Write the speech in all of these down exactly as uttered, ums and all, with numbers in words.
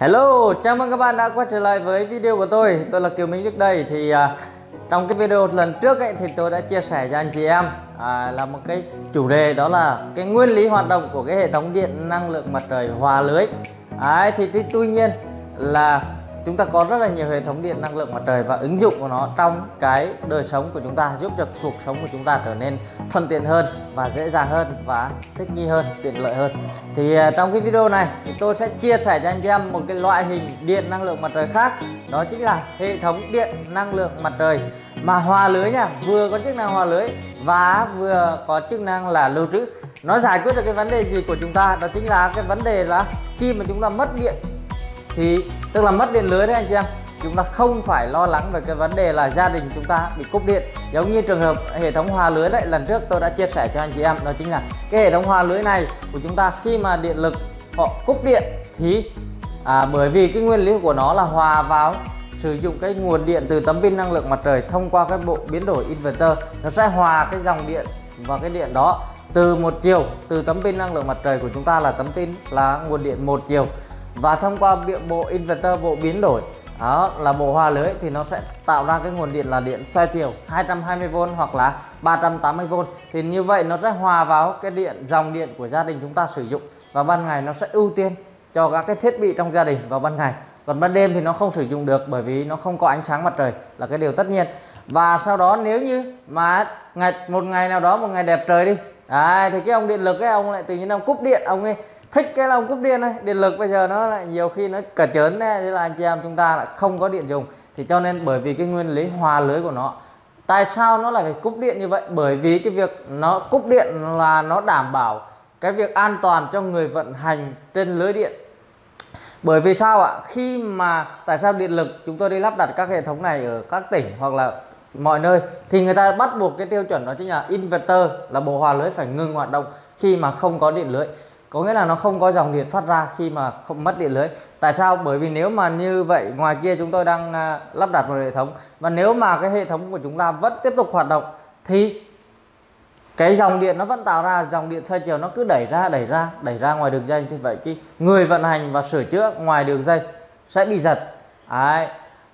Hello, chào mừng các bạn đã quay trở lại với video của tôi. Tôi là Kiều Minh trước đây. Thì à, trong cái video lần trước ấy, thì tôi đã chia sẻ cho anh chị em à, là một cái chủ đề, đó là cái nguyên lý hoạt động của cái hệ thống điện năng lượng mặt trời hòa lưới. Đấy, thì, thì tuy nhiên là chúng ta có rất là nhiều hệ thống điện năng lượng mặt trời và ứng dụng của nó trong cái đời sống của chúng ta, giúp cho cuộc sống của chúng ta trở nên thuận tiện hơn và dễ dàng hơn và thích nghi hơn, tiện lợi hơn. Thì uh, trong cái video này thì tôi sẽ chia sẻ cho anh chị em một cái loại hình điện năng lượng mặt trời khác, đó chính là hệ thống điện năng lượng mặt trời mà hòa lưới nha, vừa có chức năng hòa lưới và vừa có chức năng là lưu trữ. Nó giải quyết được cái vấn đề gì của chúng ta? Đó chính là cái vấn đề là khi mà chúng ta mất điện, thì tức là mất điện lưới đấy anh chị em, chúng ta không phải lo lắng về cái vấn đề là gia đình chúng ta bị cúp điện, giống như trường hợp hệ thống hòa lưới đấy, lần trước tôi đã chia sẻ cho anh chị em. Đó chính là cái hệ thống hòa lưới này của chúng ta, khi mà điện lực họ cúp điện thì à, bởi vì cái nguyên lý của nó là hòa vào sử dụng cái nguồn điện từ tấm pin năng lượng mặt trời thông qua cái bộ biến đổi inverter, nó sẽ hòa cái dòng điện và cái điện đó từ một chiều, từ tấm pin năng lượng mặt trời của chúng ta là tấm pin là nguồn điện một chiều, và thông qua bộ inverter, bộ biến đổi đó là bộ hòa lưới, thì nó sẽ tạo ra cái nguồn điện là điện xoay chiều hai trăm hai mươi vôn hoặc là ba trăm tám mươi vôn. Thì như vậy nó sẽ hòa vào cái điện, dòng điện của gia đình chúng ta sử dụng, và ban ngày nó sẽ ưu tiên cho các cái thiết bị trong gia đình vào ban ngày, còn ban đêm thì nó không sử dụng được bởi vì nó không có ánh sáng mặt trời, là cái điều tất nhiên. Và sau đó nếu như mà ngày một ngày nào đó, một ngày đẹp trời đi, à, thì cái ông điện lực ấy, ông lại tự nhiên ông cúp điện, ông ấy thích cái lòng cúp điện này, điện lực bây giờ nó lại nhiều khi nó cả chớn này, thế là anh chị em chúng ta lại không có điện dùng. Thì cho nên bởi vì cái nguyên lý hòa lưới của nó, tại sao nó lại phải cúp điện như vậy? Bởi vì cái việc nó cúp điện là nó đảm bảo cái việc an toàn cho người vận hành trên lưới điện. Bởi vì sao ạ? Khi mà tại sao điện lực chúng tôi đi lắp đặt các hệ thống này ở các tỉnh hoặc là mọi nơi, thì người ta bắt buộc cái tiêu chuẩn đó chính là inverter, là bộ hòa lưới phải ngừng hoạt động khi mà không có điện lưới, có nghĩa là nó không có dòng điện phát ra khi mà không mất điện lưới. Tại sao? Bởi vì nếu mà như vậy, ngoài kia chúng tôi đang uh, lắp đặt một hệ thống, và nếu mà cái hệ thống của chúng ta vẫn tiếp tục hoạt động thì cái dòng điện nó vẫn tạo ra, dòng điện xoay chiều nó cứ đẩy ra đẩy ra đẩy ra ngoài đường dây, thì vậy cái người vận hành và sửa chữa ngoài đường dây sẽ bị giật. Đấy.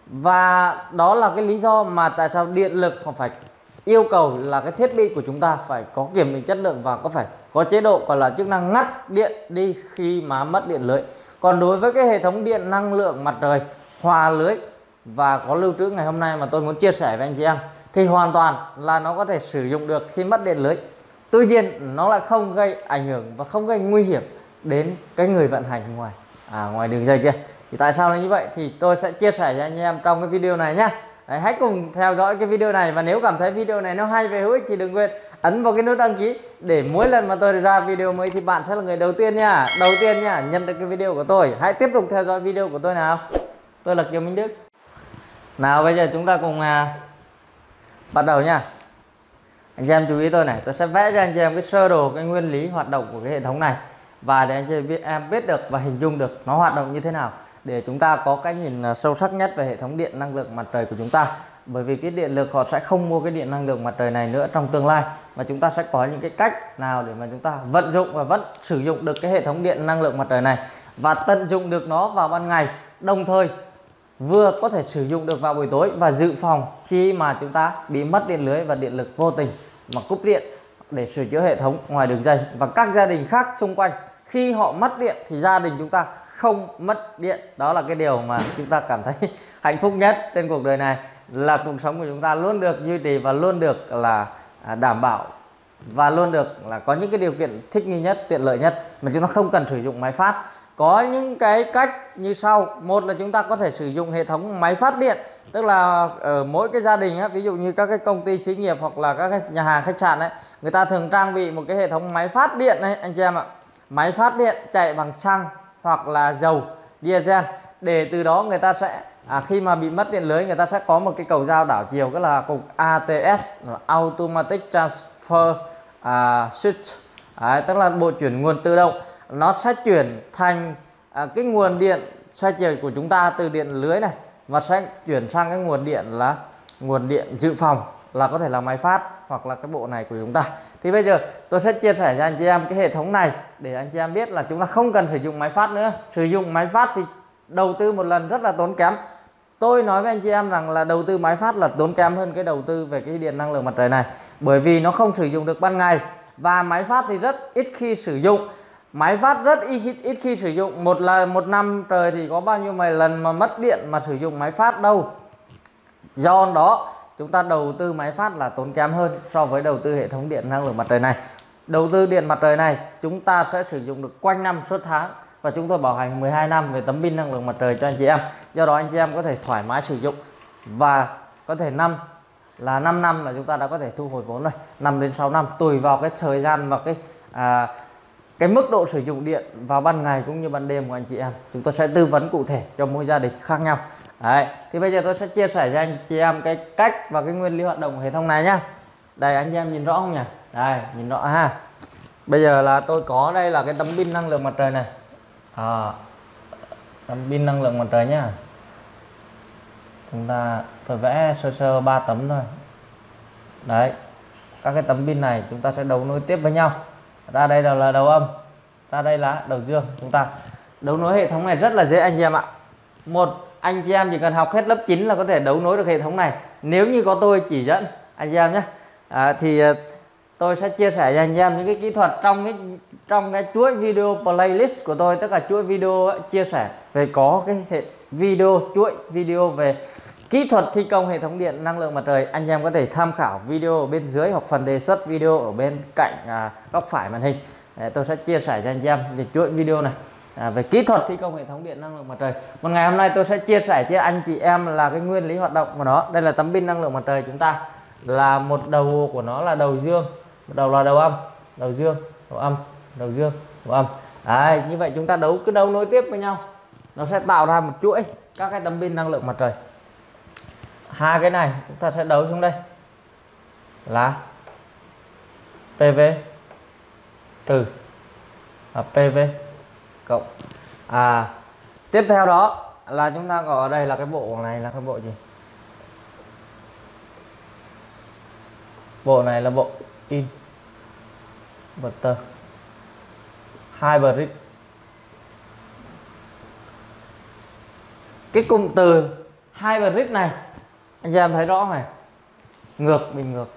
Và đó là cái lý do mà tại sao điện lực họ phải yêu cầu là cái thiết bị của chúng ta phải có kiểm định chất lượng và có phải có chế độ gọi là chức năng ngắt điện đi khi mà mất điện lưới. Còn đối với cái hệ thống điện năng lượng mặt trời hòa lưới và có lưu trữ ngày hôm nay mà tôi muốn chia sẻ với anh chị em, thì hoàn toàn là nó có thể sử dụng được khi mất điện lưới. Tuy nhiên nó lại không gây ảnh hưởng và không gây nguy hiểm đến cái người vận hành ngoài à, ngoài đường dây kia. Thì tại sao là như vậy thì tôi sẽ chia sẻ cho anh em trong cái video này nhé. Đấy, hãy cùng theo dõi cái video này, và nếu cảm thấy video này nó hay về hữu ích thì đừng quên ấn vào cái nút đăng ký để mỗi lần mà tôi ra video mới thì bạn sẽ là người đầu tiên nha, đầu tiên nha nhận được cái video của tôi. Hãy tiếp tục theo dõi video của tôi nào. Tôi là Kiều Minh Đức. Nào bây giờ chúng ta cùng à, bắt đầu nha. Anh chị em chú ý tôi này, tôi sẽ vẽ cho anh chị em cái sơ đồ, cái nguyên lý hoạt động của cái hệ thống này, và để anh chị biết, em biết được và hình dung được nó hoạt động như thế nào, để chúng ta có cái nhìn sâu sắc nhất về hệ thống điện năng lượng mặt trời của chúng ta. Bởi vì cái điện lực họ sẽ không mua cái điện năng lượng mặt trời này nữa trong tương lai, mà chúng ta sẽ có những cái cách nào để mà chúng ta vận dụng và vẫn sử dụng được cái hệ thống điện năng lượng mặt trời này, và tận dụng được nó vào ban ngày, đồng thời vừa có thể sử dụng được vào buổi tối, và dự phòng khi mà chúng ta bị mất điện lưới và điện lực vô tình mà cúp điện để sửa chữa hệ thống ngoài đường dây. Và các gia đình khác xung quanh khi họ mất điện thì gia đình chúng ta không mất điện. Đó là cái điều mà chúng ta cảm thấy hạnh phúc nhất trên cuộc đời này, là cuộc sống của chúng ta luôn được duy trì và luôn được là đảm bảo, và luôn được là có những cái điều kiện thích nghi nhất, tiện lợi nhất, mà chúng ta không cần sử dụng máy phát. Có những cái cách như sau. Một là chúng ta có thể sử dụng hệ thống máy phát điện, tức là ở mỗi cái gia đình á, ví dụ như các cái công ty xí nghiệp hoặc là các cái nhà hàng khách sạn ấy, người ta thường trang bị một cái hệ thống máy phát điện này anh chị em ạ. Máy phát điện chạy bằng xăng hoặc là dầu diesel, để từ đó người ta sẽ à, khi mà bị mất điện lưới, người ta sẽ có một cái cầu dao đảo chiều, cái là cục a tê ét, Automatic Transfer à, Switch. Đấy, tức là bộ chuyển nguồn tự động, nó sẽ chuyển thành à, cái nguồn điện xoay chiều của chúng ta từ điện lưới này, và sẽ chuyển sang cái nguồn điện là nguồn điện dự phòng, là có thể là máy phát hoặc là cái bộ này của chúng ta. Thì bây giờ tôi sẽ chia sẻ cho anh chị em cái hệ thống này để anh chị em biết là chúng ta không cần sử dụng máy phát nữa. Sử dụng máy phát thì đầu tư một lần rất là tốn kém. Tôi nói với anh chị em rằng là đầu tư máy phát là tốn kém hơn cái đầu tư về cái điện năng lượng mặt trời này, bởi vì nó không sử dụng được ban ngày và máy phát thì rất ít khi sử dụng. Máy phát rất ít, ít khi sử dụng, một là một năm trời thì có bao nhiêu mấy lần mà mất điện mà sử dụng máy phát đâu. Do đó chúng ta đầu tư máy phát là tốn kém hơn so với đầu tư hệ thống điện năng lượng mặt trời này. Đầu tư điện mặt trời này chúng ta sẽ sử dụng được quanh năm suốt tháng, và chúng tôi bảo hành mười hai năm về tấm pin năng lượng mặt trời cho anh chị em. Do đó anh chị em có thể thoải mái sử dụng, và có thể năm là năm năm là chúng ta đã có thể thu hồi vốn rồi, năm đến sáu năm tùy vào cái thời gian và cái à, cái mức độ sử dụng điện vào ban ngày cũng như ban đêm của anh chị em. Chúng tôi sẽ tư vấn cụ thể cho mỗi gia đình khác nhau. Đấy, thì bây giờ tôi sẽ chia sẻ cho anh chị em cái cách và cái nguyên lý hoạt động của hệ thống này nhá. Đây, anh chị em nhìn rõ không nhỉ? Đây, nhìn rõ ha. Bây giờ là tôi có đây là cái tấm pin năng lượng mặt trời này. À, tấm pin năng lượng mặt trời nhá. Chúng ta tôi vẽ sơ sơ ba tấm thôi. Đấy, các cái tấm pin này chúng ta sẽ đấu nối tiếp với nhau. Ra đây là đầu âm, ra đây là đầu dương. Chúng ta đấu nối hệ thống này rất là dễ anh chị em ạ. Một anh chị em chỉ cần học hết lớp chín là có thể đấu nối được hệ thống này, nếu như có tôi chỉ dẫn anh chị em nhé. À, thì tôi sẽ chia sẻ cho anh chị em những cái kỹ thuật trong cái trong cái chuỗi video playlist của tôi, tất cả chuỗi video chia sẻ về có cái hệ video chuỗi video về kỹ thuật thi công hệ thống điện năng lượng mặt trời. Anh em có thể tham khảo video ở bên dưới hoặc phần đề xuất video ở bên cạnh à, góc phải màn hình. Để tôi sẽ chia sẻ cho anh em về chuỗi video này à, về kỹ thuật thi công hệ thống điện năng lượng mặt trời. Một ngày hôm nay tôi sẽ chia sẻ cho anh chị em là cái nguyên lý hoạt động của nó. Đây là tấm pin năng lượng mặt trời chúng ta, là một đầu của nó là đầu dương, một đầu là đầu âm, đầu dương, đầu âm, đầu dương, đầu âm. Đấy, như vậy chúng ta đấu cứ đấu nối tiếp với nhau, nó sẽ tạo ra một chuỗi các cái tấm pin năng lượng mặt trời. Hai cái này chúng ta sẽ đấu xuống đây là pê vê trừ và pê vê cộng. À, tiếp theo đó là chúng ta có ở đây là cái bộ này là cái bộ gì? Bộ này là bộ inverter hybrid. Cái cụm từ hybrid này anh chị em thấy rõ này, ngược bình ngược.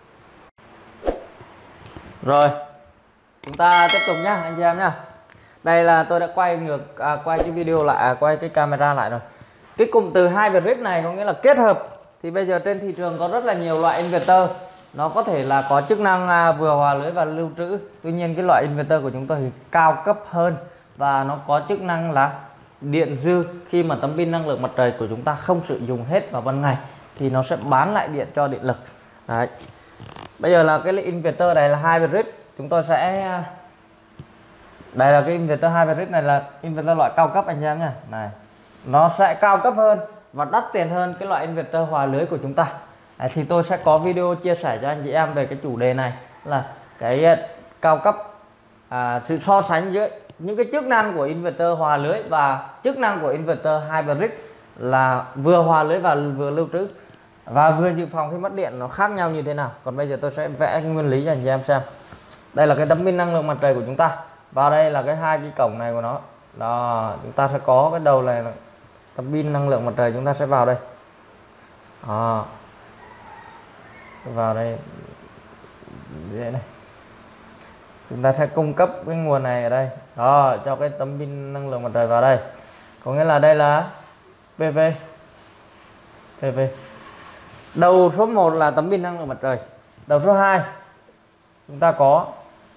Rồi chúng ta tiếp tục nhá anh chị em nhá. Đây là tôi đã quay ngược à, quay cái video lại à, quay cái camera lại rồi. Cái cụm từ hybrid này có nghĩa là kết hợp. Thì bây giờ trên thị trường có rất là nhiều loại inverter, nó có thể là có chức năng à, vừa hòa lưới và lưu trữ. Tuy nhiên cái loại inverter của chúng tôi thì cao cấp hơn, và nó có chức năng là điện dư. Khi mà tấm pin năng lượng mặt trời của chúng ta không sử dụng hết vào ban ngày thì nó sẽ bán lại điện cho điện lực. Đấy. Bây giờ là cái inverter này là hybrid. Chúng tôi sẽ đây là cái inverter hybrid này là inverter loại cao cấp anh em nhé. Này, nó sẽ cao cấp hơn và đắt tiền hơn cái loại inverter hòa lưới của chúng ta. Đấy, thì tôi sẽ có video chia sẻ cho anh chị em về cái chủ đề này, là cái cao cấp, à, sự so sánh giữa những cái chức năng của inverter hòa lưới và chức năng của inverter hybrid, là vừa hòa lưới và vừa lưu trữ và vừa dự phòng khi mất điện, nó khác nhau như thế nào. Còn bây giờ tôi sẽ vẽ nguyên lý cho anh chị em xem. Đây là cái tấm pin năng lượng mặt trời của chúng ta, và đây là cái hai cái cổng này của nó. Đó, chúng ta sẽ có cái đầu này là tấm pin năng lượng mặt trời, chúng ta sẽ vào đây. Đó. Vào đây đây này. Chúng ta sẽ cung cấp cái nguồn này ở đây. Đó, cho cái tấm pin năng lượng mặt trời vào đây. Có nghĩa là đây là pê vê. pê vê. Đầu số một là tấm pin năng lượng mặt trời. Đầu số hai chúng ta có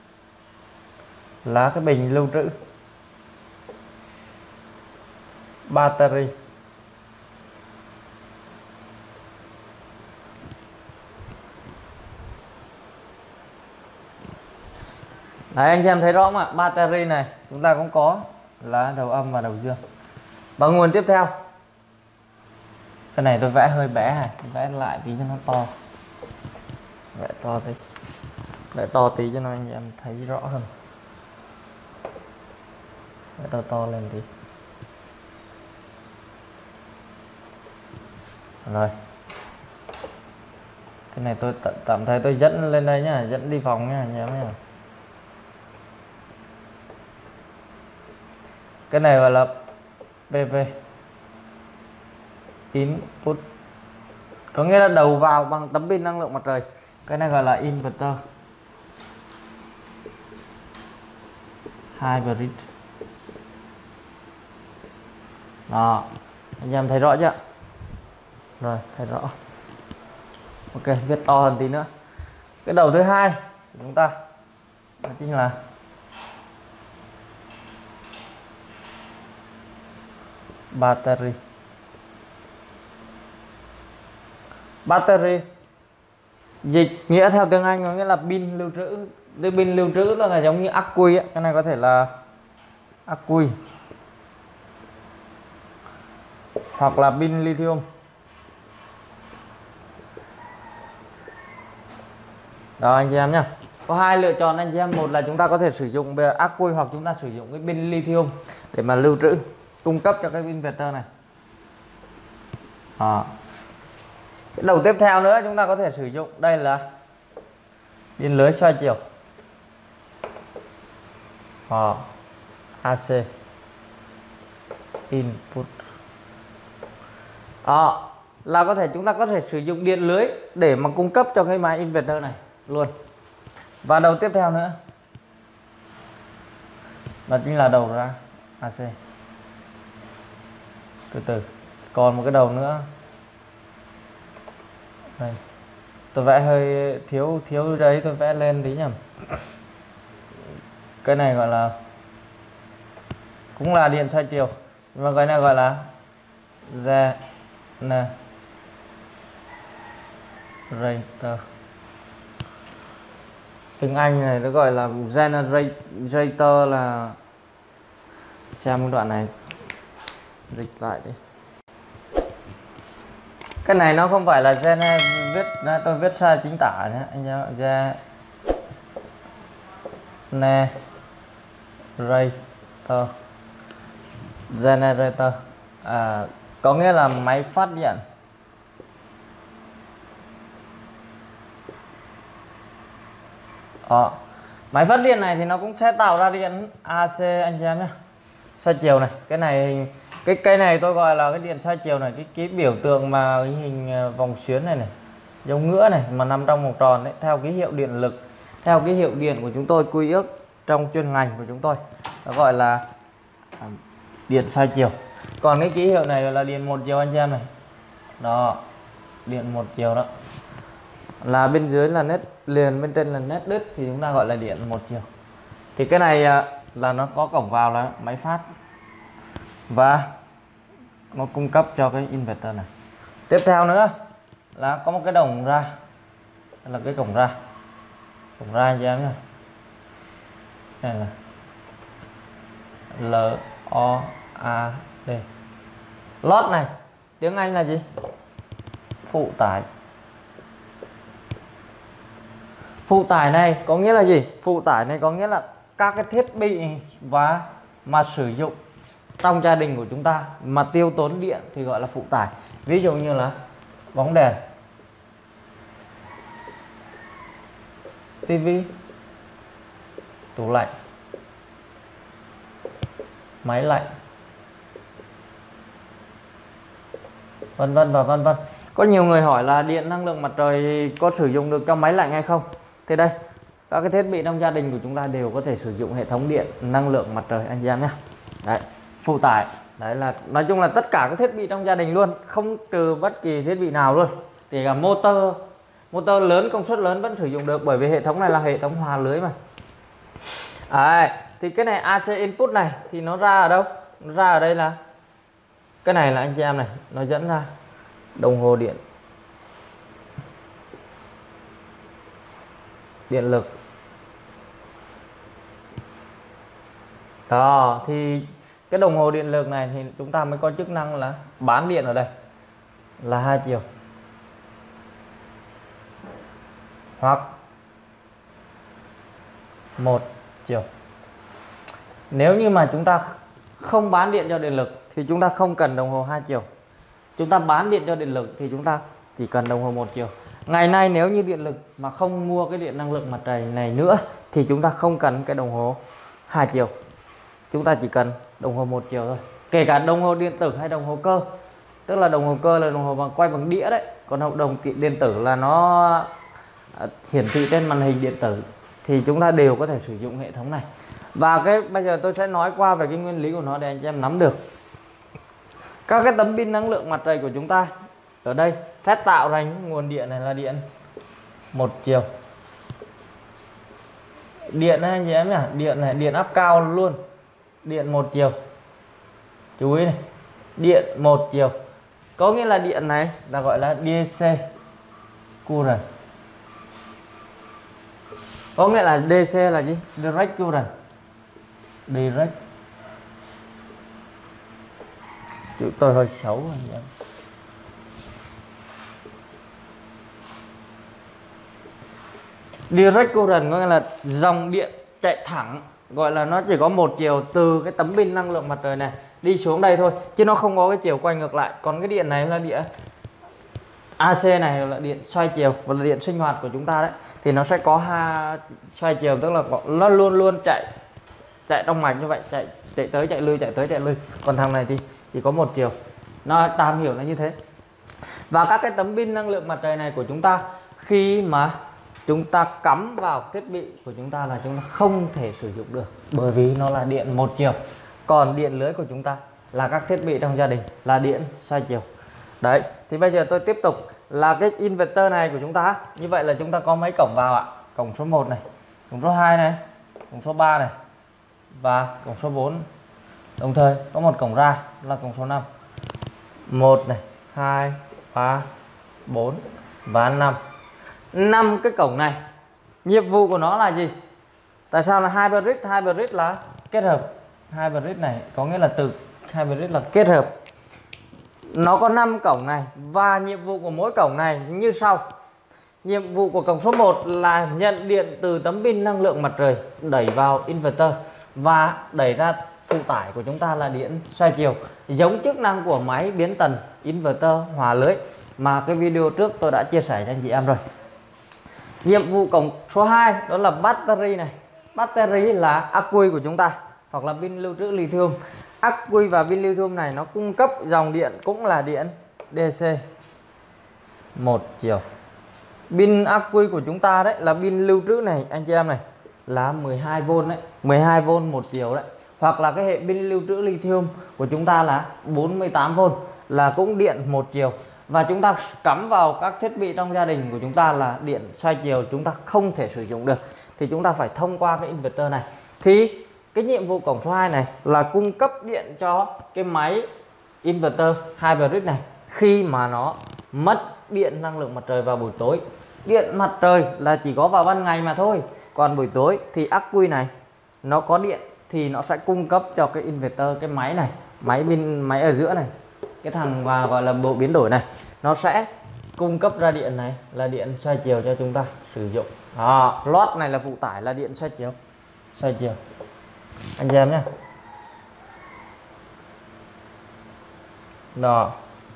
là cái bình lưu trữ battery. Đấy, anh chị em thấy rõ không ạ? Battery này chúng ta cũng có là đầu âm và đầu dương. Và nguồn tiếp theo, cái này tôi vẽ hơi bé này, vẽ lại tí cho nó to, vẽ to tí, vẽ to tí cho nó anh em thấy rõ hơn, vẽ to to lên tí. Rồi, cái này tôi tạm thời tôi dẫn lên đây nhá, dẫn đi phòng nhá anh em nhá. Cái này gọi là vê vê input có nghĩa là đầu vào bằng tấm pin năng lượng mặt trời. Cái này gọi là inverter hybrid. Đó, anh em thấy rõ chưa? Rồi, thấy rõ. Ok, viết to hơn tí nữa. Cái đầu thứ hai của chúng ta đó chính là battery. Battery dịch nghĩa theo tiếng Anh có nghĩa là pin lưu trữ. Cái pin lưu trữ là giống như ắc quy ấy. Cái này có thể là ắc quy hoặc là pin lithium. Đó anh chị em nhé, có hai lựa chọn anh chị em. Một là chúng ta có thể sử dụng ắc quy hoặc chúng ta sử dụng cái pin lithium để mà lưu trữ, cung cấp cho cái inverter này. À. Cái đầu tiếp theo nữa chúng ta có thể sử dụng đây là pin lưới xoay chiều. À. a xê input. Đó, là có thể chúng ta có thể sử dụng điện lưới để mà cung cấp cho cái máy inverter này luôn. Và đầu tiếp theo nữa đó chính là đầu ra a xê. Từ từ, còn một cái đầu nữa. Đây. Tôi vẽ hơi thiếu thiếu đấy, tôi vẽ lên tí nhỉ. Cái này gọi là cũng là điện xoay chiều, nhưng mà cái này gọi là generator. Tiếng Anh này nó gọi là generator, là xem đoạn này dịch lại đi. Cái này nó không phải là gen viết, tôi viết sai chính tả nhé anh em. Generator, generator à, có nghĩa là máy phát điện. Đó. Máy phát điện này thì nó cũng sẽ tạo ra điện a xê anh chị em nhé, xoay chiều này. Cái này cái cây này tôi gọi là cái điện xoay chiều này, cái cái biểu tượng mà cái hình vòng xuyến này này, giống ngựa này mà nằm trong vòng tròn đấy, theo ký hiệu điện lực, theo ký hiệu điện của chúng tôi quy ước trong chuyên ngành của chúng tôi, nó gọi là điện xoay chiều. Còn cái ký hiệu này là điện một chiều anh chị em này. Đó, điện một chiều đó. Là bên dưới là nét liền, bên trên là nét đứt thì chúng ta gọi là điện một chiều. Thì cái này là nó có cổng vào là máy phát và nó cung cấp cho cái inverter này. Tiếp theo nữa là có một cái đồng ra, là cái cổng ra, cổng ra anh chị em nhé. Đây là L O A D. Lót này tiếng Anh là gì? Phụ tải. Phụ tải này có nghĩa là gì? Phụ tải này có nghĩa là các cái thiết bị và mà sử dụng trong gia đình của chúng ta mà tiêu tốn điện thì gọi là phụ tải. Ví dụ như là bóng đèn, tivi, tủ lạnh, máy lạnh, vân vân và vân vân. Có nhiều người hỏi là điện năng lượng mặt trời có sử dụng được cho máy lạnh hay không? Thì đây, các cái thiết bị trong gia đình của chúng ta đều có thể sử dụng hệ thống điện năng lượng mặt trời anh chị em nhé. Đấy, phụ tải. Đấy là nói chung là tất cả các thiết bị trong gia đình luôn, không trừ bất kỳ thiết bị nào luôn. Kể cả motor, motor lớn, công suất lớn vẫn sử dụng được, bởi vì hệ thống này là hệ thống hòa lưới mà. Đấy, thì cái này a xê input này thì nó ra ở đâu? Nó ra ở đây là cái này là anh chị em này, nó dẫn ra đồng hồ điện, điện lực. Đó, thì cái đồng hồ điện lực này thì chúng ta mới có chức năng là bán điện ở đây là hai chiều hoặc một chiều. Nếu như mà chúng ta không bán điện cho điện lực thì chúng ta không cần đồng hồ hai chiều. Chúng ta bán điện cho điện lực thì chúng ta chỉ cần đồng hồ một chiều. Ngày nay nếu như điện lực mà không mua cái điện năng lượng mặt trời này nữa thì chúng ta không cần cái đồng hồ hai chiều. Chúng ta chỉ cần đồng hồ một chiều thôi. kể cả đồng hồ điện tử hay đồng hồ cơ. Tức là đồng hồ cơ là đồng hồ bằng quay bằng đĩa đấy, còn hợp đồng điện tử là nó hiển thị trên màn hình điện tử, thì chúng ta đều có thể sử dụng hệ thống này. Và cái bây giờ tôi sẽ nói qua về cái nguyên lý của nó để anh chị em nắm được. Các cái tấm pin năng lượng mặt trời của chúng ta ở đây sẽ tạo ra những nguồn điện này là điện một chiều. Điện này anh chị em nhỉ, điện này điện áp cao luôn, điện một chiều. Chú ý này, điện một chiều. Có nghĩa là điện này là gọi là đê xê current. Có nghĩa là đê xê là gì? Direct current. Direct. Chữ tôi hơi xấu rồi. Direct current có nghĩa là dòng điện chạy thẳng, gọi là nó chỉ có một chiều từ cái tấm pin năng lượng mặt trời này đi xuống đây thôi, chứ nó không có cái chiều quay ngược lại. Còn cái điện này là điện a xê này là điện xoay chiều và là điện sinh hoạt của chúng ta đấy, thì nó sẽ có hai xoay chiều, tức là nó luôn luôn chạy chạy trong mạch như vậy, chạy chạy tới chạy lui, chạy tới chạy lui. Còn thằng này thì chỉ có một chiều. Nó tạm hiểu là như thế. Và các cái tấm pin năng lượng mặt trời này của chúng ta, khi mà chúng ta cắm vào thiết bị của chúng ta là chúng ta không thể sử dụng được, bởi vì nó là điện một chiều. Còn điện lưới của chúng ta là các thiết bị trong gia đình là điện xoay chiều. Đấy, thì bây giờ tôi tiếp tục là cái inverter này của chúng ta. Như vậy là chúng ta có mấy cổng vào ạ? Cổng số một này, cổng số hai này, cổng số ba này và cổng số bốn. Đồng thời có một cổng ra là cổng số năm. một này, hai, ba, bốn và năm. năm cái cổng này, nhiệm vụ của nó là gì? Tại sao là hybrid? Hybrid là kết hợp. Hybrid này có nghĩa là từ hybrid là kết hợp. Nó có năm cổng này và nhiệm vụ của mỗi cổng này như sau. Nhiệm vụ của cổng số một là nhận điện từ tấm pin năng lượng mặt trời đẩy vào inverter và đẩy ra phụ tải của chúng ta là điện xoay chiều, giống chức năng của máy biến tần inverter hòa lưới mà cái video trước tôi đã chia sẻ cho anh chị em rồi. Nhiệm vụ cổng số hai đó là battery này. Battery là ắc quy của chúng ta hoặc là pin lưu trữ lithium. Ắc quy và pin lithium này nó cung cấp dòng điện cũng là điện đê xê một chiều. Pin ắc quy của chúng ta đấy là pin lưu trữ này anh chị em này là mười hai vôn đấy, mười hai vôn một chiều đấy. Hoặc là cái hệ pin lưu trữ lithium của chúng ta là bốn mươi tám vôn là cũng điện một chiều. Và chúng ta cắm vào các thiết bị trong gia đình của chúng ta là điện xoay chiều, chúng ta không thể sử dụng được, thì chúng ta phải thông qua cái inverter này. Thì cái nhiệm vụ cổng số hai này là cung cấp điện cho cái máy inverter hybrid này khi mà nó mất điện năng lượng mặt trời vào buổi tối. Điện mặt trời là chỉ có vào ban ngày mà thôi, còn buổi tối thì ắc quy này nó có điện thì nó sẽ cung cấp cho cái inverter, cái máy này, máy pin máy ở giữa này, cái thằng và gọi là bộ biến đổi này, nó sẽ cung cấp ra điện này là điện xoay chiều cho chúng ta sử dụng. Đó, lót này là phụ tải là điện xoay chiều, xoay chiều anh chị em nhé. Đó.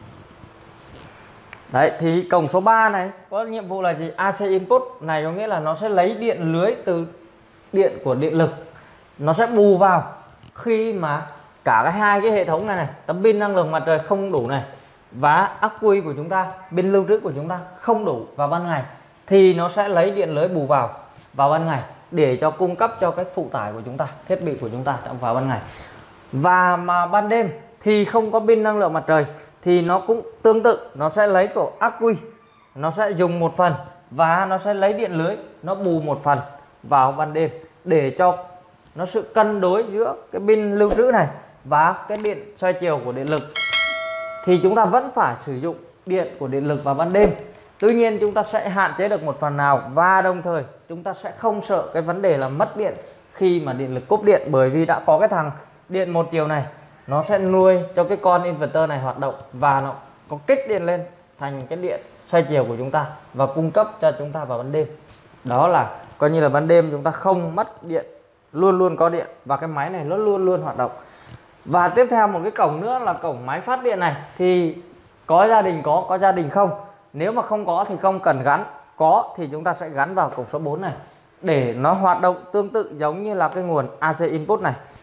Đấy, thì cổng số ba này có nhiệm vụ là gì? a xê input này có nghĩa là nó sẽ lấy điện lưới từ điện của điện lực, nó sẽ bù vào khi mà cả cái hai cái hệ thống này này, tấm pin năng lượng mặt trời không đủ này và ắc quy của chúng ta, pin lưu trữ của chúng ta không đủ vào ban ngày, thì nó sẽ lấy điện lưới bù vào vào ban ngày để cho cung cấp cho cái phụ tải của chúng ta, thiết bị của chúng ta trong vào ban ngày. Và mà ban đêm thì không có pin năng lượng mặt trời thì nó cũng tương tự, nó sẽ lấy của ắc quy, nó sẽ dùng một phần và nó sẽ lấy điện lưới, nó bù một phần vào ban đêm để cho nó sự cân đối giữa cái pin lưu trữ này và cái điện xoay chiều của điện lực. Thì chúng ta vẫn phải sử dụng điện của điện lực vào ban đêm. Tuy nhiên chúng ta sẽ hạn chế được một phần nào và đồng thời chúng ta sẽ không sợ cái vấn đề là mất điện khi mà điện lực cúp điện, bởi vì đã có cái thằng điện một chiều này, nó sẽ nuôi cho cái con inverter này hoạt động và nó có kích điện lên thành cái điện xoay chiều của chúng ta và cung cấp cho chúng ta vào ban đêm. Đó là coi như là ban đêm chúng ta không mất điện, luôn luôn có điện và cái máy này nó luôn luôn hoạt động. Và tiếp theo một cái cổng nữa là cổng máy phát điện này, thì có gia đình có, có gia đình không. Nếu mà không có thì không cần gắn, có thì chúng ta sẽ gắn vào cổng số bốn này để nó hoạt động tương tự giống như là cái nguồn a xê input này.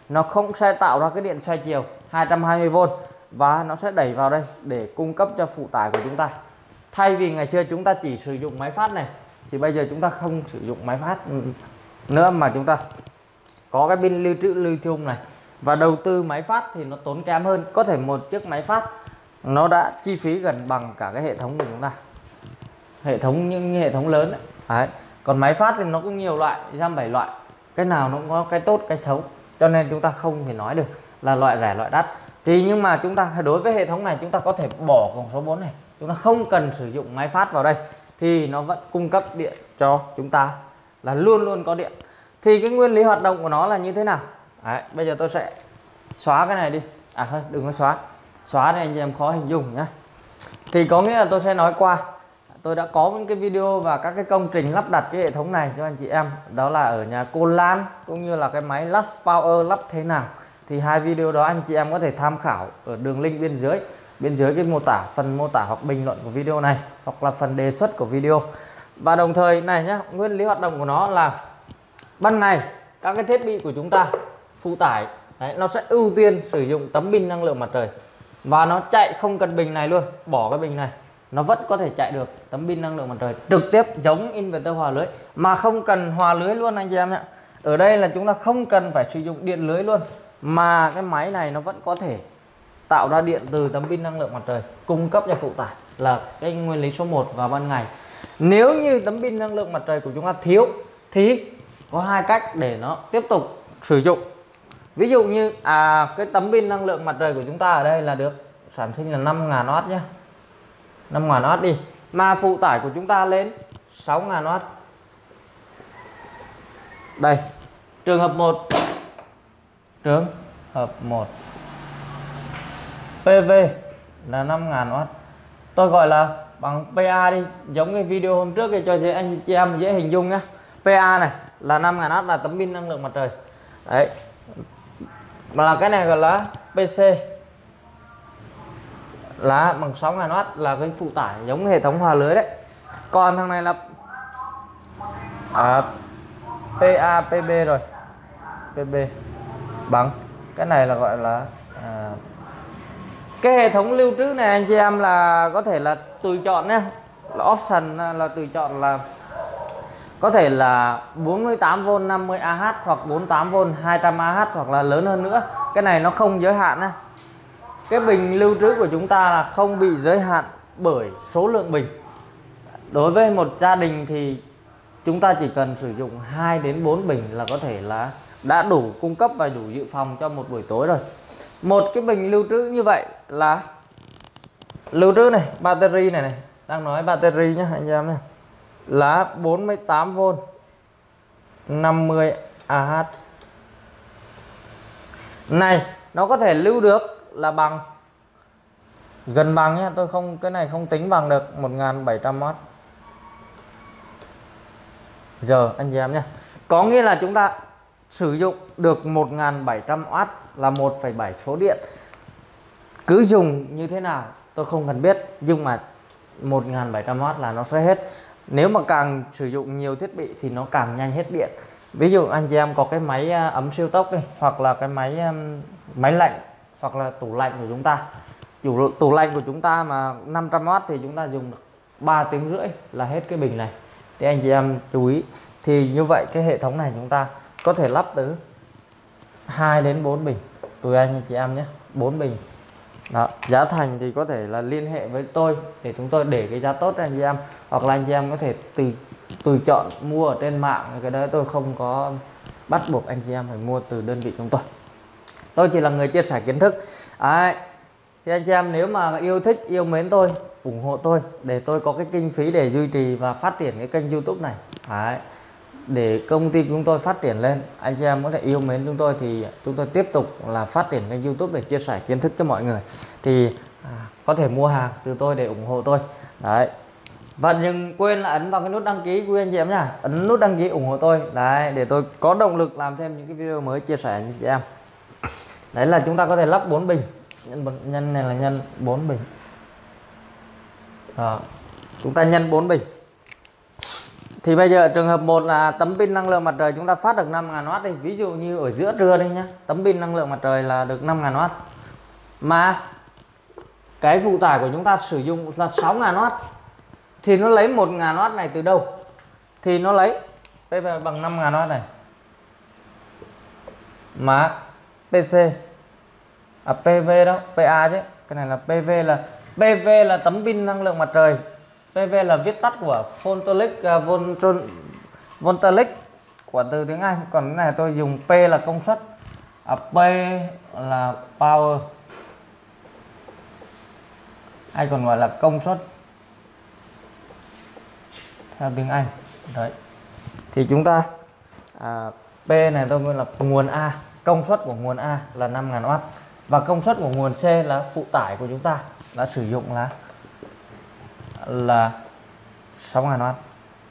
nó không sẽ tạo ra cái điện xoay chiều hai trăm hai mươi vôn và nó sẽ đẩy vào đây để cung cấp cho phụ tải của chúng ta. Thay vì ngày xưa chúng ta chỉ sử dụng máy phát này thì bây giờ chúng ta không sử dụng máy phát nữa mà chúng ta có cái pin lưu trữ lithium này, và đầu tư máy phát thì nó tốn kém hơn. Có thể một chiếc máy phát nó đã chi phí gần bằng cả cái hệ thống của chúng ta, hệ thống những hệ thống lớn đấy. Đấy. Còn máy phát thì nó cũng nhiều loại, dăm bảy loại, cái nào nó cũng có cái tốt cái xấu, cho nên chúng ta không thể nói được là loại rẻ loại đắt. Thì nhưng mà chúng ta đối với hệ thống này chúng ta có thể bỏ cổng số bốn này, chúng ta không cần sử dụng máy phát vào đây thì nó vẫn cung cấp điện cho chúng ta, là luôn luôn có điện. Thì cái nguyên lý hoạt động của nó là như thế nào? Đấy, bây giờ tôi sẽ xóa cái này đi. À thôi đừng có xóa, xóa này anh chị em khó hình dung nhé. Thì có nghĩa là tôi sẽ nói qua, tôi đã có những cái video và các cái công trình lắp đặt cái hệ thống này cho anh chị em, đó là ở nhà cô Lan cũng như là cái máy Lux Power lắp thế nào. Thì hai video đó anh chị em có thể tham khảo ở đường link bên dưới, bên dưới cái mô tả, phần mô tả hoặc bình luận của video này, hoặc là phần đề xuất của video. Và đồng thời này nhá, nguyên lý hoạt động của nó là ban ngày các cái thiết bị của chúng ta phụ tải đấy, nó sẽ ưu tiên sử dụng tấm pin năng lượng mặt trời, và nó chạy không cần bình này luôn, bỏ cái bình này nó vẫn có thể chạy được tấm pin năng lượng mặt trời trực tiếp giống inverter hòa lưới, mà không cần hòa lưới luôn anh chị em nhé. Ở đây là chúng ta không cần phải sử dụng điện lưới luôn, mà cái máy này nó vẫn có thể tạo ra điện từ tấm pin năng lượng mặt trời cung cấp cho phụ tải, là cái nguyên lý số một vào ban ngày. Nếu như tấm pin năng lượng mặt trời của chúng ta thiếu thì có hai cách để nó tiếp tục sử dụng. Ví dụ như à, cái tấm pin năng lượng mặt trời của chúng ta ở đây là được sản sinh là năm nghìn oát nhé, năm nghìn oát đi, mà phụ tải của chúng ta lên sáu nghìn oát. Đây, trường hợp một, trường hợp một pê vê là năm nghìn oát. Tôi gọi là bằng pê a đi, giống cái video hôm trước để cho dễ anh chị em dễ hình dung nhé. pê a này là năm nghìn oát là tấm pin năng lượng mặt trời. Đấy. Mà là cái này gọi là pê xê là bằng sáu nghìn oát, là cái phụ tải giống hệ thống hòa lưới đấy. Còn thằng này là à, pê a pê bê rồi, pê bê bằng cái này là gọi là à, cái hệ thống lưu trữ này anh chị em là có thể là tùy chọn nhé, là option là tùy chọn, là có thể là bốn mươi tám vôn năm mươi a hát hoặc bốn mươi tám vôn hai trăm a hát hoặc là lớn hơn nữa. Cái này nó không giới hạn nhé. Cái bình lưu trữ của chúng ta là không bị giới hạn bởi số lượng bình. Đối với một gia đình thì chúng ta chỉ cần sử dụng hai đến bốn bình là có thể là đã đủ cung cấp và đủ dự phòng cho một buổi tối rồi. Một cái bình lưu trữ như vậy là lưu trữ này, battery này này, đang nói battery nhé anh em nhé, là bốn mươi tám vôn năm mươi a hát. Này nó có thể lưu được là bằng gần bằng nhé, tôi không, cái này không tính bằng được một nghìn bảy trăm oát giờ anh chị em nhé. Có nghĩa là chúng ta sử dụng được một nghìn bảy trăm oát là một phẩy bảy số điện. Cứ dùng như thế nào tôi không cần biết, nhưng mà một nghìn bảy trăm oát là nó sẽ hết. Nếu mà càng sử dụng nhiều thiết bị thì nó càng nhanh hết điện. Ví dụ anh chị em có cái máy ấm siêu tốc đi, hoặc là cái máy máy lạnh, hoặc là tủ lạnh của chúng ta. Chủ tủ lạnh của chúng ta mà năm trăm oát thì chúng ta dùng được ba tiếng rưỡi là hết cái bình này. Thì anh chị em chú ý. Thì như vậy cái hệ thống này chúng ta có thể lắp từ hai đến bốn bình, tùy anh chị em nhé, bốn bình. Đó, giá thành thì có thể là liên hệ với tôi để chúng tôi để cái giá tốt cho anh chị em, hoặc là anh chị em có thể tùy tùy chọn mua ở trên mạng. Cái đấy tôi không có bắt buộc anh chị em phải mua từ đơn vị chúng tôi. Tôi chỉ là người chia sẻ kiến thức. Đấy. Thì anh chị em nếu mà yêu thích, yêu mến tôi, ủng hộ tôi để tôi có cái kinh phí để duy trì và phát triển cái kênh YouTube này. Đấy. Để công ty chúng tôi phát triển lên, anh chị em có thể yêu mến chúng tôi thì chúng tôi tiếp tục là phát triển kênh YouTube để chia sẻ kiến thức cho mọi người. Thì à, có thể mua hàng từ tôi để ủng hộ tôi. Đấy. Và đừng quên là ấn vào cái nút đăng ký của anh chị em nhá, ấn nút đăng ký ủng hộ tôi. Đấy, để tôi có động lực làm thêm những cái video mới chia sẻ với chị em. Đấy là chúng ta có thể lắp bốn bình. Nhân, nhân này là nhân bốn bình. Đó. Chúng ta nhân bốn bình. Thì bây giờ trường hợp một là tấm pin năng lượng mặt trời chúng ta phát được năm nghìn oát đi, ví dụ như ở giữa trưa đây nhá, tấm pin năng lượng mặt trời là được năm nghìn oát. Mà cái phụ tải của chúng ta sử dụng là sáu nghìn oát thì nó lấy một nghìn oát này từ đâu? Thì nó lấy P V bằng năm nghìn oát này. Mà pê xê à pê vê đó, pê a chứ. Cái này là pê vê, là pê vê là tấm pin năng lượng mặt trời. pê vê là viết tắt của Voltaic uh, Voltaic của từ tiếng Anh. Còn cái này tôi dùng P là công suất, à, P là power, hay còn gọi là công suất theo tiếng Anh. Đấy. Thì chúng ta à, P này tôi gọi là nguồn A, công suất của nguồn A là năm nghìn oát và công suất của nguồn C là phụ tải của chúng ta đã sử dụng là là sáu nghìn oát.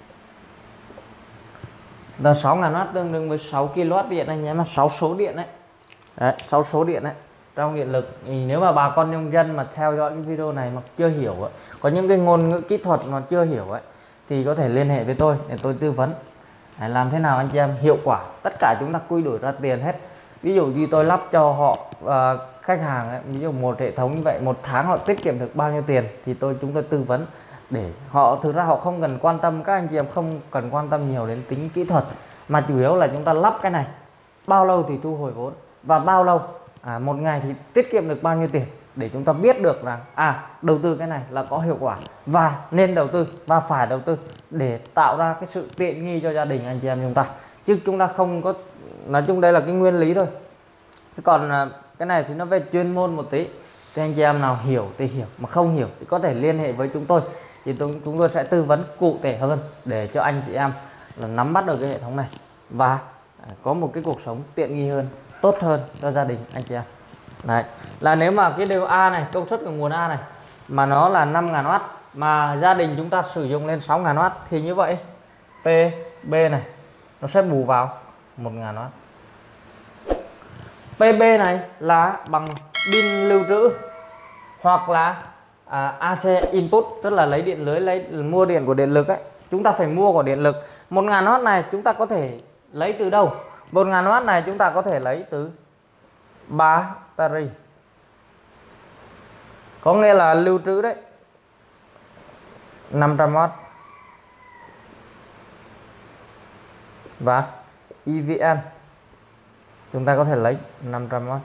Là sáu nghìn oát tương đương với sáu ki lô oát điện anh nhé, mà sáu số điện đấy. Đấy, sáu số điện đấy. Trong điện lực thì nếu mà bà con nông dân mà theo dõi cái video này mà chưa hiểu ấy, có những cái ngôn ngữ kỹ thuật mà chưa hiểu ấy, thì có thể liên hệ với tôi để tôi tư vấn. Đấy, làm thế nào anh chị em hiệu quả, tất cả chúng ta quy đổi ra tiền hết. Ví dụ như tôi lắp cho họ uh, khách hàng ấy, ví dụ một hệ thống như vậy, một tháng họ tiết kiệm được bao nhiêu tiền thì tôi chúng tôi tư vấn để họ, thực ra họ không cần quan tâm, các anh chị em không cần quan tâm nhiều đến tính kỹ thuật, mà chủ yếu là chúng ta lắp cái này bao lâu thì thu hồi vốn và bao lâu, à, một ngày thì tiết kiệm được bao nhiêu tiền, để chúng ta biết được rằng à đầu tư cái này là có hiệu quả và nên đầu tư và phải đầu tư để tạo ra cái sự tiện nghi cho gia đình anh chị em chúng ta, chứ chúng ta không có, nói chung đây là cái nguyên lý thôi. Còn cái này thì nó về chuyên môn một tí, thì anh chị em nào hiểu thì hiểu, mà không hiểu thì có thể liên hệ với chúng tôi, thì chúng tôi sẽ tư vấn cụ thể hơn để cho anh chị em là nắm bắt được cái hệ thống này và có một cái cuộc sống tiện nghi hơn, tốt hơn cho gia đình anh chị em. Đấy, là nếu mà cái đều A này, công suất của nguồn A này mà nó là năm nghìn oát mà gia đình chúng ta sử dụng lên sáu nghìn oát thì như vậy pê bê này nó sẽ bù vào một nghìn oát. pê bê này là bằng pin lưu trữ hoặc là à, a xê input, tức là lấy điện lưới, lấy mua điện của điện lực ấy. Chúng ta phải mua của điện lực. một nghìn oát này chúng ta có thể lấy từ đâu? một nghìn oát này chúng ta có thể lấy từ battery, có nghĩa là lưu trữ đấy, năm trăm oát, và e vê en chúng ta có thể lấy năm trăm oát.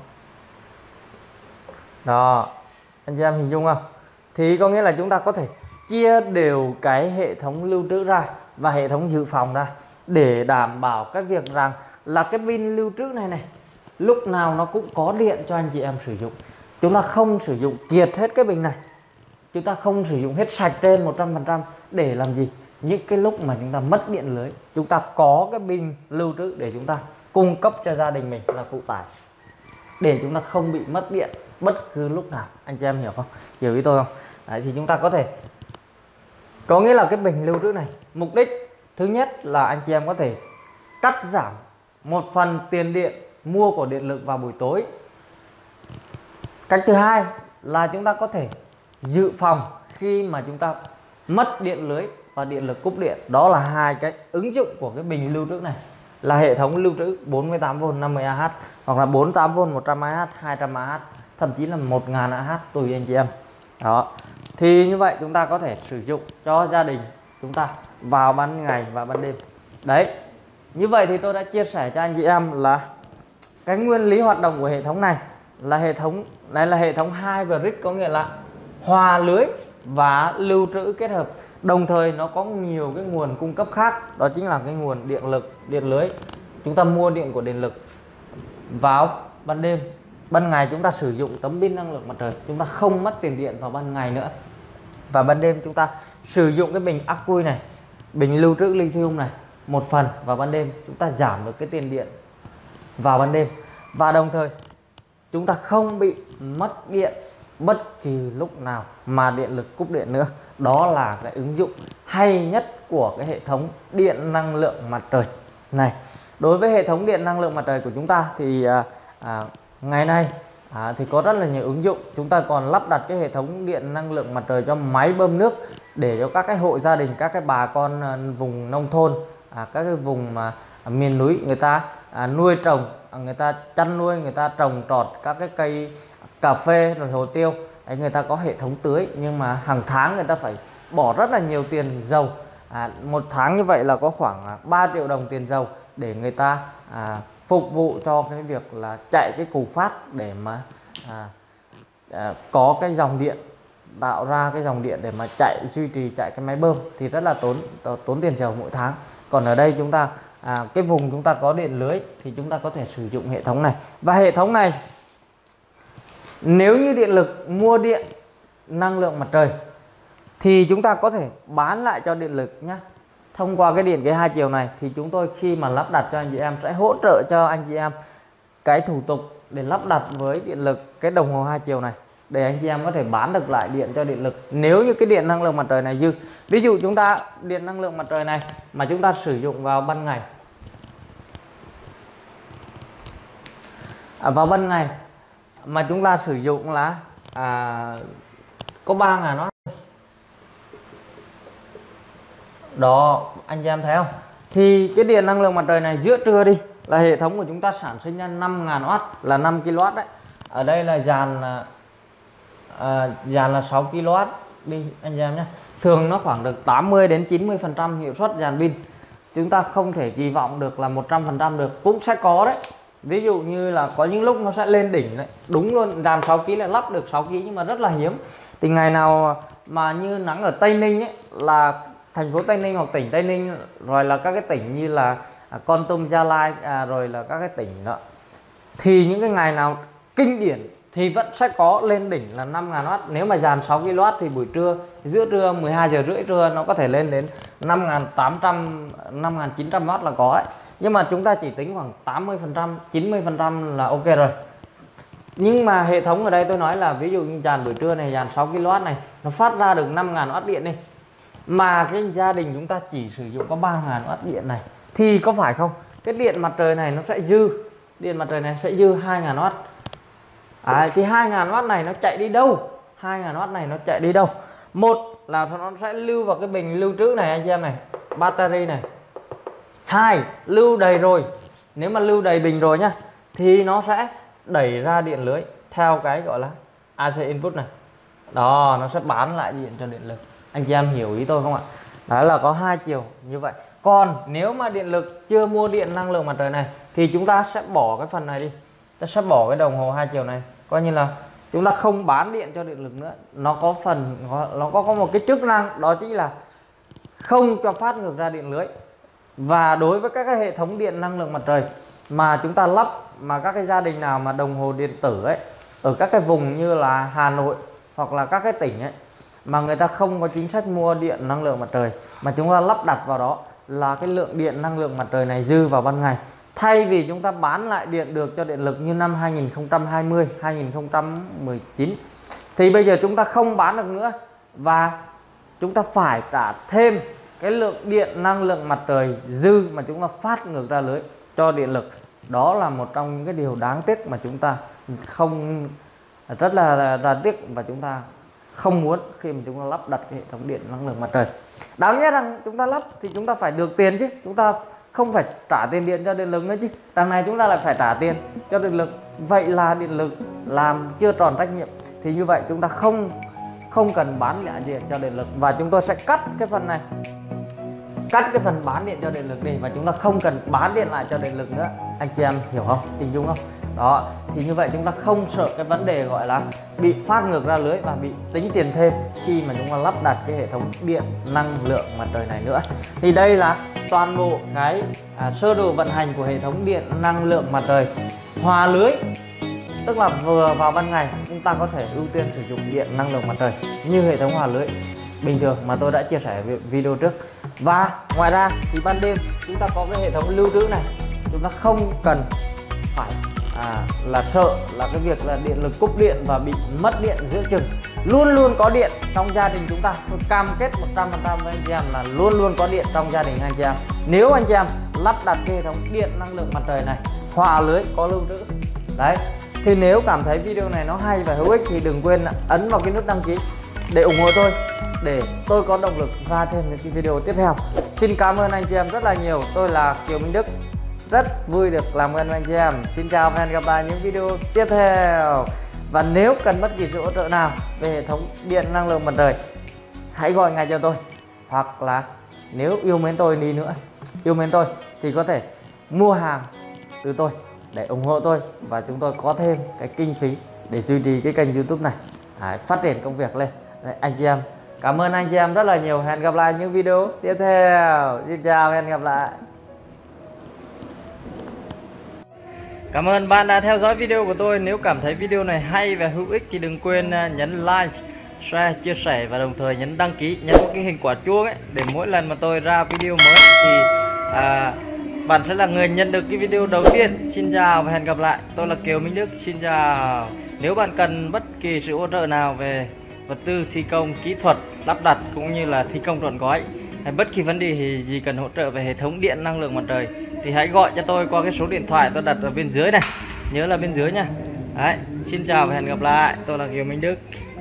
Đó, anh chị em hình dung không? Thì có nghĩa là chúng ta có thể chia đều cái hệ thống lưu trữ ra và hệ thống dự phòng ra để đảm bảo cái việc rằng là cái pin lưu trữ này này lúc nào nó cũng có điện cho anh chị em sử dụng. Chúng ta không sử dụng kiệt hết cái bình này, chúng ta không sử dụng hết sạch trên một trăm phần trăm để làm gì? Những cái lúc mà chúng ta mất điện lưới, chúng ta có cái pin lưu trữ để chúng ta cung cấp cho gia đình mình là phụ tải, để chúng ta không bị mất điện bất cứ lúc nào. Anh chị em hiểu không? Hiểu ý tôi không? Đấy, thì chúng ta có thể, có nghĩa là cái bình lưu trữ này mục đích thứ nhất là anh chị em có thể cắt giảm một phần tiền điện mua của điện lực vào buổi tối. Cách thứ hai là chúng ta có thể dự phòng khi mà chúng ta mất điện lưới và điện lực cúp điện. Đó là hai cái ứng dụng của cái bình lưu trữ này, là hệ thống lưu trữ bốn mươi tám vôn năm mươi A H hoặc là bốn mươi tám vôn một trăm A H, hai trăm A H, thậm chí là một nghìn A H tùy anh chị em. Đó. Thì như vậy chúng ta có thể sử dụng cho gia đình chúng ta vào ban ngày và ban đêm. Đấy. Như vậy thì tôi đã chia sẻ cho anh chị em là cái nguyên lý hoạt động của hệ thống này, là hệ thống này là hệ thống hybrid, có nghĩa là hòa lưới và lưu trữ kết hợp. Đồng thời nó có nhiều cái nguồn cung cấp khác, đó chính là cái nguồn điện lực, điện lưới. Chúng ta mua điện của điện lực vào ban đêm. Ban ngày chúng ta sử dụng tấm pin năng lượng mặt trời, chúng ta không mất tiền điện vào ban ngày nữa. Và ban đêm chúng ta sử dụng cái bình ắc quy này, bình lưu trữ lithium này một phần vào ban đêm, chúng ta giảm được cái tiền điện vào ban đêm. Và đồng thời chúng ta không bị mất điện bất kỳ lúc nào mà điện lực cúp điện nữa. Đó là cái ứng dụng hay nhất của cái hệ thống điện năng lượng mặt trời này. Đối với hệ thống điện năng lượng mặt trời của chúng ta thì à, à, ngày nay à, thì có rất là nhiều ứng dụng. Chúng ta còn lắp đặt cái hệ thống điện năng lượng mặt trời cho máy bơm nước, để cho các cái hộ gia đình, các cái bà con vùng nông thôn, à, các cái vùng mà miền núi người ta à, nuôi trồng, người ta chăn nuôi, người ta trồng trọt các cái cây cà phê rồi hồ tiêu. Đấy, người ta có hệ thống tưới nhưng mà hàng tháng người ta phải bỏ rất là nhiều tiền dầu. À, một tháng như vậy là có khoảng ba triệu đồng tiền dầu để người ta à, phục vụ cho cái việc là chạy cái củ phát để mà à, à, có cái dòng điện, tạo ra cái dòng điện để mà chạy duy trì chạy cái máy bơm thì rất là tốn tốn tiền dầu mỗi tháng. Còn ở đây chúng ta à, cái vùng chúng ta có điện lưới thì chúng ta có thể sử dụng hệ thống này. Và hệ thống này nếu như điện lực mua điện năng lượng mặt trời thì chúng ta có thể bán lại cho điện lực nhé. Thông qua cái điện cái hai chiều này thì chúng tôi khi mà lắp đặt cho anh chị em sẽ hỗ trợ cho anh chị em cái thủ tục để lắp đặt với điện lực cái đồng hồ hai chiều này để anh chị em có thể bán được lại điện cho điện lực. Nếu như cái điện năng lượng mặt trời này dư, ví dụ chúng ta điện năng lượng mặt trời này mà chúng ta sử dụng vào ban ngày, à, vào ban ngày mà chúng ta sử dụng là à, có ba ngàn nó đó, anh chị em thấy không? Thì cái điện năng lượng mặt trời này giữa trưa đi là hệ thống của chúng ta sản sinh ra năm ngàn oát là năm ki lô oát đấy. Ở đây là dàn à, dàn là sáu ki lô oát đi anh chị em nhé. Thường nó khoảng được tám mươi đến chín mươi phần trăm hiệu suất dàn pin. Chúng ta không thể kỳ vọng được là một trăm phần trăm được, cũng sẽ có đấy. Ví dụ như là có những lúc nó sẽ lên đỉnh đấy, đúng luôn dàn sáu ki lô oát là lắp được sáu ki lô oát nhưng mà rất là hiếm. Thì ngày nào mà như nắng ở Tây Ninh ấy, là thành phố Tây Ninh hoặc tỉnh Tây Ninh, rồi là các cái tỉnh như là Kon Tum, Gia Lai, à, rồi là các cái tỉnh đó, thì những cái ngày nào kinh điển thì vẫn sẽ có lên đỉnh là năm ngàn oát. Nếu mà dàn sáu ki lô oát thì buổi trưa, giữa trưa mười hai giờ rưỡi trưa nó có thể lên đến năm nghìn tám trăm, năm nghìn chín trăm oát là có đấy. Nhưng mà chúng ta chỉ tính khoảng tám mươi phần trăm, chín mươi phần trăm là ok rồi. Nhưng mà hệ thống ở đây tôi nói là ví dụ như dàn buổi trưa này, dàn sáu ki lô oát này nó phát ra được năm ngàn oát điện đi, mà cái gia đình chúng ta chỉ sử dụng có ba ngàn oát điện này thì có phải không? Cái điện mặt trời này nó sẽ dư, điện mặt trời này sẽ dư hai ngàn oát. À, thì hai ngàn oát này nó chạy đi đâu? hai ngàn oát này nó chạy đi đâu? Một là nó sẽ lưu vào cái bình lưu trữ này anh chị em này, battery này. Hai, lưu đầy rồi. Nếu mà lưu đầy bình rồi nhá thì nó sẽ đẩy ra điện lưới theo cái gọi là a xê input này. Đó, nó sẽ bán lại điện cho điện lực. Anh chị em hiểu ý tôi không ạ? Đó là có hai chiều như vậy. Còn nếu mà điện lực chưa mua điện năng lượng mặt trời này thì chúng ta sẽ bỏ cái phần này đi. Ta sẽ bỏ cái đồng hồ hai chiều này, coi như là chúng ta không bán điện cho điện lực nữa. Nó có phần nó có có một cái chức năng đó chính là không cho phát ngược ra điện lưới. Và đối với các cái hệ thống điện năng lượng mặt trời mà chúng ta lắp, mà các cái gia đình nào mà đồng hồ điện tử ấy ở các cái vùng như là Hà Nội hoặc là các cái tỉnh ấy mà người ta không có chính sách mua điện năng lượng mặt trời mà chúng ta lắp đặt vào đó là cái lượng điện năng lượng mặt trời này dư vào ban ngày, thay vì chúng ta bán lại điện được cho điện lực như năm hai nghìn không trăm hai mươi, hai nghìn không trăm mười chín thì bây giờ chúng ta không bán được nữa và chúng ta phải trả thêm cái lượng điện năng lượng mặt trời dư mà chúng ta phát ngược ra lưới cho điện lực. Đó là một trong những cái điều đáng tiếc mà chúng ta không rất là, là tiếc và chúng ta không muốn khi mà chúng ta lắp đặt cái hệ thống điện năng lượng mặt trời. Đáng nhẽ rằng chúng ta lắp thì chúng ta phải được tiền chứ, chúng ta không phải trả tiền điện cho điện lực nữa chứ. Đằng này chúng ta lại phải trả tiền cho điện lực. Vậy là điện lực làm chưa tròn trách nhiệm. Thì như vậy chúng ta không không cần bán lại điện cho điện lực và chúng tôi sẽ cắt cái phần này, cắt cái phần bán điện cho điện lực đi và chúng ta không cần bán điện lại cho điện lực nữa. Anh chị em hiểu không? Hình dung không? Đó, thì như vậy chúng ta không sợ cái vấn đề gọi là bị phát ngược ra lưới và bị tính tiền thêm khi mà chúng ta lắp đặt cái hệ thống điện năng lượng mặt trời này nữa. Thì đây là toàn bộ cái à, sơ đồ vận hành của hệ thống điện năng lượng mặt trời hòa lưới, tức là vừa vào ban ngày chúng ta có thể ưu tiên sử dụng điện năng lượng mặt trời như hệ thống hòa lưới bình thường mà tôi đã chia sẻ video trước. Và ngoài ra thì ban đêm chúng ta có cái hệ thống lưu trữ này, chúng ta không cần phải à, là sợ là cái việc là điện lực cúp điện và bị mất điện giữa chừng. Luôn luôn có điện trong gia đình chúng ta. Tôi cam kết một trăm phần trăm với anh chị em là luôn luôn có điện trong gia đình anh chị em. Nếu anh chị em lắp đặt cái hệ thống điện năng lượng mặt trời này hòa lưới có lưu trữ đấy, thì nếu cảm thấy video này nó hay và hữu ích thì đừng quên ấn vào cái nút đăng ký để ủng hộ tôi để tôi có động lực ra thêm những cái video tiếp theo. Xin cảm ơn anh chị em rất là nhiều. Tôi là Kiều Minh Đức, rất vui được làm quen với anh chị em. Xin chào và hẹn gặp lại những video tiếp theo. Và nếu cần bất kỳ sự hỗ trợ nào về hệ thống điện năng lượng mặt trời, hãy gọi ngay cho tôi. Hoặc là nếu yêu mến tôi đi nữa, yêu mến tôi thì có thể mua hàng từ tôi để ủng hộ tôi, và chúng tôi có thêm cái kinh phí để duy trì cái kênh YouTube này, Đấy, phát triển công việc lên. Đấy, anh chị em, cảm ơn anh chị em rất là nhiều. Hẹn gặp lại những video tiếp theo. Xin chào, hẹn gặp lại. Cảm ơn bạn đã theo dõi video của tôi. Nếu cảm thấy video này hay và hữu ích thì đừng quên nhấn like, share, chia sẻ và đồng thời nhấn đăng ký, nhấn một cái hình quả chuông ấy, để mỗi lần mà tôi ra video mới thì à, bạn sẽ là người nhận được cái video đầu tiên. Xin chào và hẹn gặp lại. Tôi là Kiều Minh Đức. Xin chào. Nếu bạn cần bất kỳ sự hỗ trợ nào về vật tư, thi công, kỹ thuật, lắp đặt cũng như là thi công trọn gói, hay bất kỳ vấn đề thì gì cần hỗ trợ về hệ thống điện năng lượng mặt trời thì hãy gọi cho tôi qua cái số điện thoại tôi đặt ở bên dưới này. Nhớ là bên dưới nha. Đấy, xin chào và hẹn gặp lại. Tôi là Kiều Minh Đức.